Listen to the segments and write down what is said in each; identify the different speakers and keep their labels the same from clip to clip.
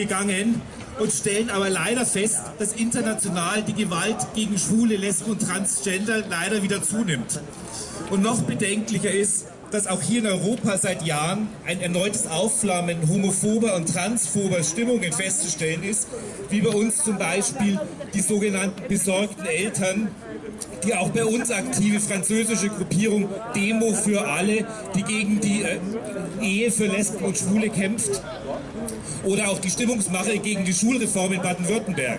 Speaker 1: gegangen und stellen aber leider fest, dass international die Gewalt gegen Schwule, Lesben und Transgender leider wieder zunimmt. Und noch bedenklicher ist, dass auch hier in Europa seit Jahren ein erneutes Aufflammen homophober und transphober Stimmungen festzustellen ist, wie bei uns zum Beispiel die sogenannten besorgten Eltern, die auch bei uns aktive französische Gruppierung Demo für alle, die gegen die Ehe für Lesben und Schwule kämpft, oder auch die Stimmungsmache gegen die Schulreform in Baden-Württemberg.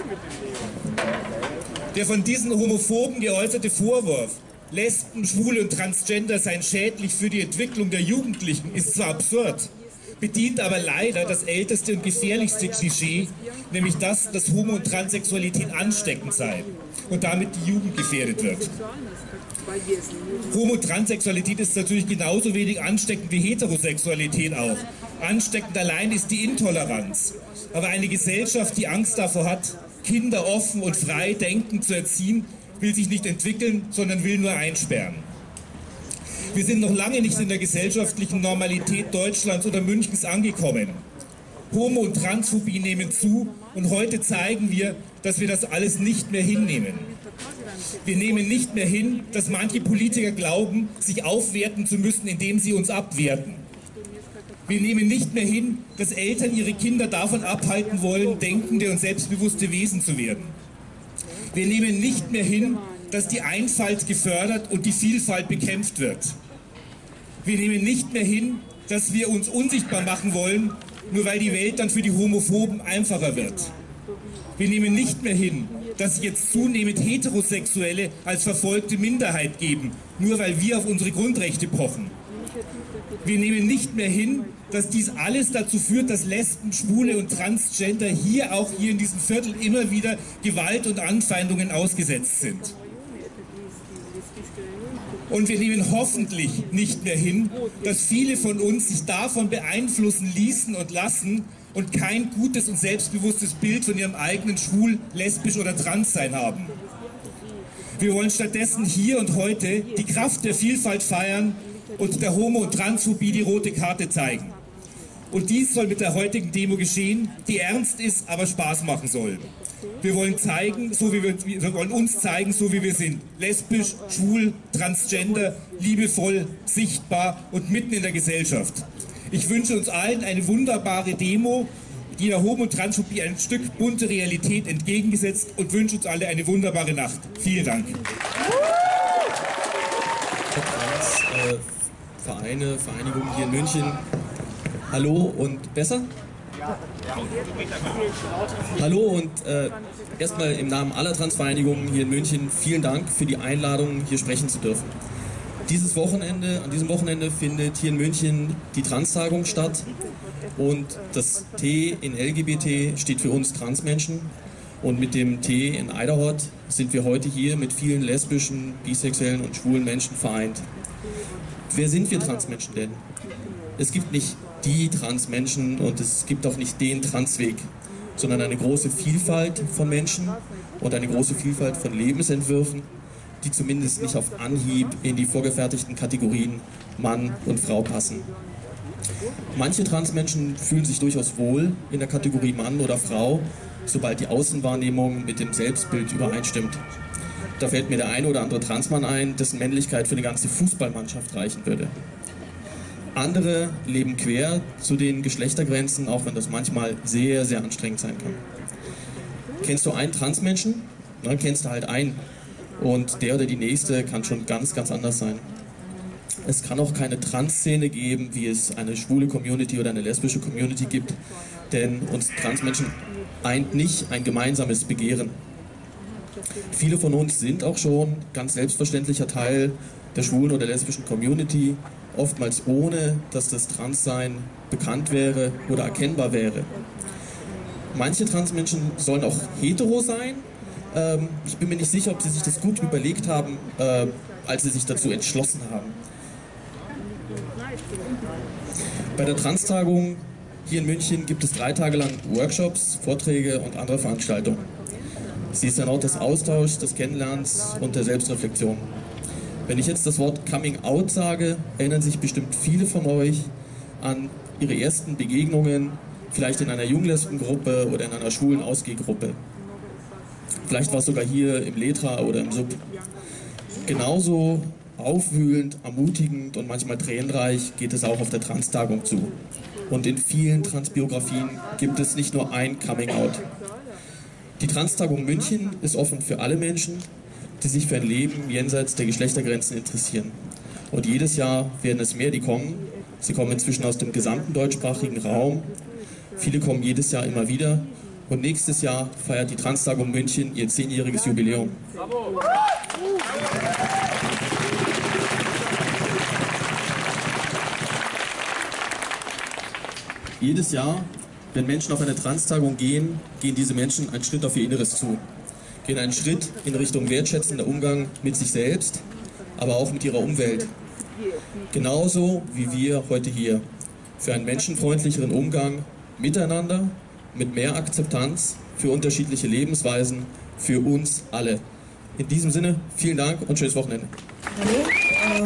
Speaker 1: Der von diesen Homophoben geäußerte Vorwurf, Lesben, Schwule und Transgender seien schädlich für die Entwicklung der Jugendlichen, ist zwar absurd, bedient aber leider das älteste und gefährlichste Klischee, nämlich das, dass Homo- und Transsexualität ansteckend sei und damit die Jugend gefährdet wird. Homo- und Transsexualität ist natürlich genauso wenig ansteckend wie Heterosexualität auch. Ansteckend allein ist die Intoleranz. Aber eine Gesellschaft, die Angst davor hat, Kinder offen und frei denkend zu erziehen, will sich nicht entwickeln, sondern will nur einsperren. Wir sind noch lange nicht in der gesellschaftlichen Normalität Deutschlands oder Münchens angekommen. Homo- und Transphobie nehmen zu und heute zeigen wir, dass wir das alles nicht mehr hinnehmen. Wir nehmen nicht mehr hin, dass manche Politiker glauben, sich aufwerten zu müssen, indem sie uns abwerten. Wir nehmen nicht mehr hin, dass Eltern ihre Kinder davon abhalten wollen, denkende und selbstbewusste Wesen zu werden. Wir nehmen nicht mehr hin, dass die Einfalt gefördert und die Vielfalt bekämpft wird. Wir nehmen nicht mehr hin, dass wir uns unsichtbar machen wollen, nur weil die Welt dann für die Homophoben einfacher wird. Wir nehmen nicht mehr hin, dass sich jetzt zunehmend Heterosexuelle als verfolgte Minderheit geben, nur weil wir auf unsere Grundrechte pochen. Wir nehmen nicht mehr hin, dass dies alles dazu führt, dass Lesben, Schwule und Transgender auch hier in diesem Viertel immer wieder Gewalt und Anfeindungen ausgesetzt sind. Und wir nehmen hoffentlich nicht mehr hin, dass viele von uns sich davon beeinflussen ließen und lassen und kein gutes und selbstbewusstes Bild von ihrem eigenen schwul, lesbisch oder Transsein haben. Wir wollen stattdessen hier und heute die Kraft der Vielfalt feiern und der Homo- und Transphobie die rote Karte zeigen. Und dies soll mit der heutigen Demo geschehen, die ernst ist, aber Spaß machen soll. Wir wollen uns zeigen, so wie wir sind. Lesbisch, schwul, transgender, liebevoll, sichtbar und mitten in der Gesellschaft. Ich wünsche uns allen eine wunderbare Demo, die der Homo- und Transphobie ein Stück bunte Realität entgegengesetzt, und wünsche uns alle eine wunderbare Nacht. Vielen Dank.
Speaker 2: Vereinigung hier in München. Hallo und besser? Hallo und erstmal im Namen aller Transvereinigungen hier in München vielen Dank für die Einladung, hier sprechen zu dürfen. An diesem Wochenende findet hier in München die Trans-Tagung statt, und das T in LGBT steht für uns Transmenschen, und mit dem T in Eiderhot sind wir heute hier mit vielen lesbischen, bisexuellen und schwulen Menschen vereint. Wer sind wir Transmenschen denn? Es gibt nicht die Transmenschen und es gibt auch nicht den Transweg, sondern eine große Vielfalt von Menschen und eine große Vielfalt von Lebensentwürfen, die zumindest nicht auf Anhieb in die vorgefertigten Kategorien Mann und Frau passen. Manche Transmenschen fühlen sich durchaus wohl in der Kategorie Mann oder Frau, sobald die Außenwahrnehmung mit dem Selbstbild übereinstimmt. Da fällt mir der eine oder andere Transmann ein, dessen Männlichkeit für eine ganze Fußballmannschaft reichen würde. Andere leben quer zu den Geschlechtergrenzen, auch wenn das manchmal sehr, sehr anstrengend sein kann. Kennst du einen Transmenschen? Dann kennst du halt einen. Und der oder die nächste kann schon ganz, ganz anders sein. Es kann auch keine Trans-Szene geben, wie es eine schwule Community oder eine lesbische Community gibt, denn uns Transmenschen eint nicht ein gemeinsames Begehren. Viele von uns sind auch schon ganz selbstverständlicher Teil der schwulen oder lesbischen Community, oftmals ohne, dass das Transsein bekannt wäre oder erkennbar wäre. Manche Transmenschen sollen auch hetero sein. Ich bin mir nicht sicher, ob sie sich das gut überlegt haben, als sie sich dazu entschlossen haben. Bei der Trans-Tagung hier in München gibt es 3 Tage lang Workshops, Vorträge und andere Veranstaltungen. Sie ist ein Ort des Austauschs, des Kennenlernens und der Selbstreflexion. Wenn ich jetzt das Wort Coming Out sage, erinnern sich bestimmt viele von euch an ihre ersten Begegnungen, vielleicht in einer Junglesbengruppe oder in einer schwulen Ausgehgruppe. Vielleicht war es sogar hier im Letra oder im Sub. Genauso aufwühlend, ermutigend und manchmal tränenreich geht es auch auf der Trans-Tagung zu. Und in vielen Transbiografien gibt es nicht nur ein Coming-out. Die Trans-Tagung München ist offen für alle Menschen, die sich für ein Leben jenseits der Geschlechtergrenzen interessieren. Und jedes Jahr werden es mehr, die kommen. Sie kommen inzwischen aus dem gesamten deutschsprachigen Raum. Viele kommen jedes Jahr immer wieder. Und nächstes Jahr feiert die Trans-Tagung München ihr 10-jähriges Jubiläum. Bravo. Jedes Jahr, wenn Menschen auf eine Trans-Tagung gehen, gehen diese Menschen einen Schritt auf ihr Inneres zu. Gehen einen Schritt in Richtung wertschätzender Umgang mit sich selbst, aber auch mit ihrer Umwelt. Genauso wie wir heute hier. Für einen menschenfreundlicheren Umgang miteinander, mit mehr Akzeptanz für unterschiedliche Lebensweisen, für uns alle. In diesem Sinne, vielen Dank und schönes Wochenende.
Speaker 3: Hallo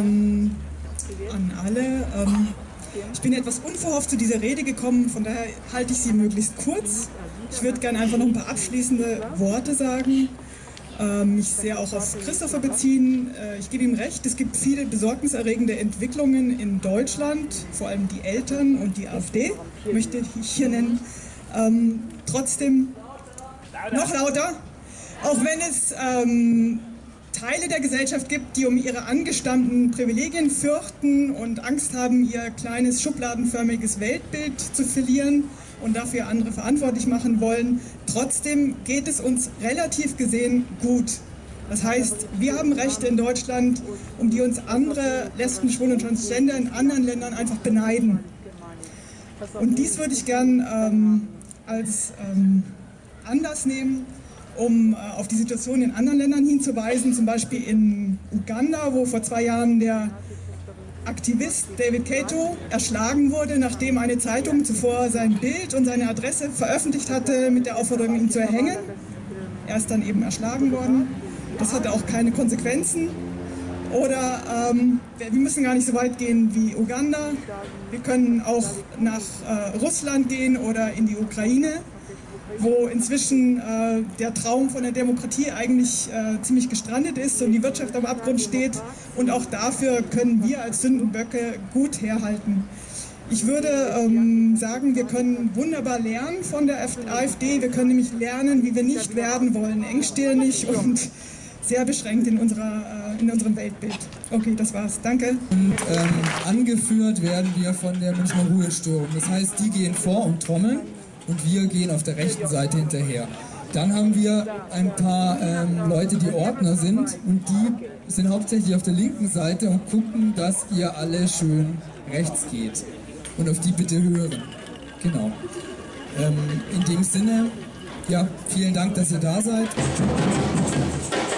Speaker 3: an alle. Ich bin etwas unverhofft zu dieser Rede gekommen, von daher halte ich sie möglichst kurz. Ich würde gerne einfach noch ein paar abschließende Worte sagen, mich sehr auch auf Christopher beziehen. Ich gebe ihm recht, es gibt viele besorgniserregende Entwicklungen in Deutschland, vor allem die Eltern und die AfD, möchte ich hier nennen. Trotzdem noch lauter, auch wenn es Teile der Gesellschaft gibt, die um ihre angestammten Privilegien fürchten und Angst haben, ihr kleines schubladenförmiges Weltbild zu verlieren und dafür andere verantwortlich machen wollen. Trotzdem geht es uns relativ gesehen gut. Das heißt, wir haben Rechte in Deutschland, um die uns andere Lesben, Schwule und Transgender in anderen Ländern einfach beneiden. Und dies würde ich gern als Anlass nehmen, um auf die Situation in anderen Ländern hinzuweisen, zum Beispiel in Uganda, wo vor 2 Jahren der Aktivist David Kato erschlagen wurde, nachdem eine Zeitung zuvor sein Bild und seine Adresse veröffentlicht hatte mit der Aufforderung, ihn zu erhängen. Er ist dann eben erschlagen worden. Das hatte auch keine Konsequenzen. Oder wir müssen gar nicht so weit gehen wie Uganda. Wir können auch nach Russland gehen oder in die Ukraine, wo inzwischen der Traum von der Demokratie eigentlich ziemlich gestrandet ist und die Wirtschaft am Abgrund steht. Und auch dafür können wir als Sündenböcke gut herhalten. Ich würde sagen, wir können wunderbar lernen von der AfD. Wir können nämlich lernen, wie wir nicht werden wollen, engstirnig und sehr beschränkt in unserem Weltbild. Okay, das war's. Danke.
Speaker 4: Und angeführt werden wir von der Münchner Ruhestörung. Das heißt, die gehen vor und trommeln und wir gehen auf der rechten Seite hinterher. Dann haben wir ein paar Leute, die Ordner sind und die sind hauptsächlich auf der linken Seite und gucken, dass ihr alle schön rechts geht. Und auf die bitte hören. Genau. In dem Sinne, ja, vielen Dank, dass ihr da seid.